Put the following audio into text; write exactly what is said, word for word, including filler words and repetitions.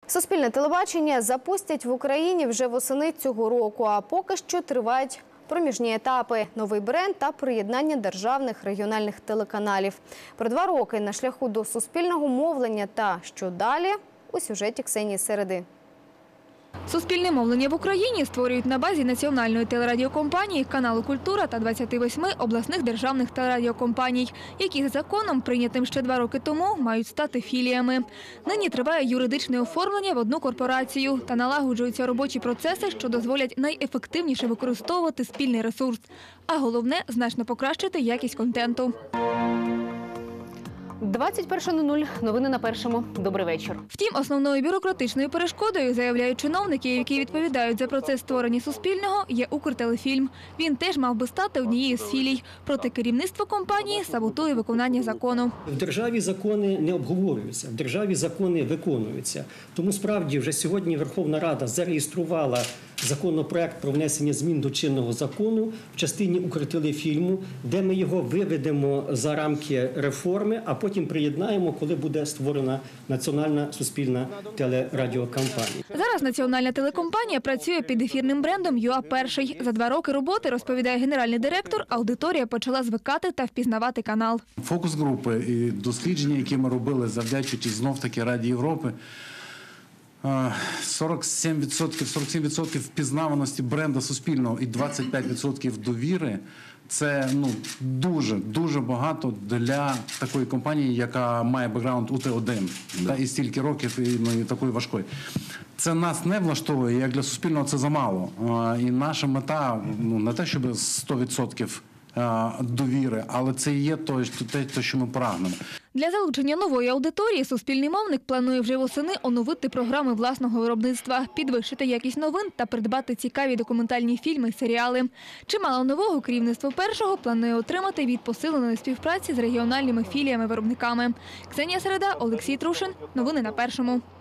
Суспільне телебачення запустять в Україні вже восени цього року, а поки що тривають проміжні етапи, новий бренд та приєднання державних регіональних телеканалів. Про два роки на шляху до суспільного мовлення та що далі у сюжеті Ксенії Середи. Суспільне мовлення в Україні створюють на базі національної телерадіокомпанії, каналу «Культура» та двадцяти восьми обласних державних телерадіокомпаній, які законом, прийнятим ще два роки тому, мають стати філіями. Нині триває юридичне оформлення в одну корпорацію та налагоджуються робочі процеси, що дозволять найефективніше використовувати спільний ресурс. А головне – значно покращити якість контенту. двадцять перша нуль нуль. Новини на Першому. Добрий вечір. Втім, основною бюрократичною перешкодою, заявляють чиновники, які відповідають за процес створення Суспільного, є Укртелефільм. Він теж мав би стати однією з філій. Проте керівництво компанії саботує виконання закону. В державі закони не обговорюються, в державі закони виконуються. Тому справді вже сьогодні Верховна Рада зареєструвала законопроект про внесення змін до чинного закону в частині Укртелефільму, де ми його виведемо за рамки реформи, а потім приєднаємо, коли буде створена національна суспільна телерадіокомпанія. Зараз національна телекомпанія працює під ефірним брендом «ЮА Перший». За два роки роботи, розповідає генеральний директор, аудиторія почала звикати та впізнавати канал. Фокус-групи і дослідження, які ми робили, завдячуючи знов-таки Раді Європи, сорок сім відсотків, сорок сім відсотків впізнаваності бренду Суспільного і двадцять п'ять відсотків довіри – це ну, дуже, дуже багато для такої компанії, яка має бекграунд У Т один, да, і стільки років, і, ну, і такої важкої. Це нас не влаштовує, як для Суспільного це замало. І наша мета, ну, не те, щоб сто відсотків довіри, але це і є те, що ми прагнемо. Для залучення нової аудиторії суспільний мовник планує вже восени оновити програми власного виробництва, підвищити якість новин та придбати цікаві документальні фільми, серіали. Чимало нового керівництво Першого планує отримати від посиленої співпраці з регіональними філіями-виробниками. Ксенія Середа, Олексій Трушин. Новини на Першому.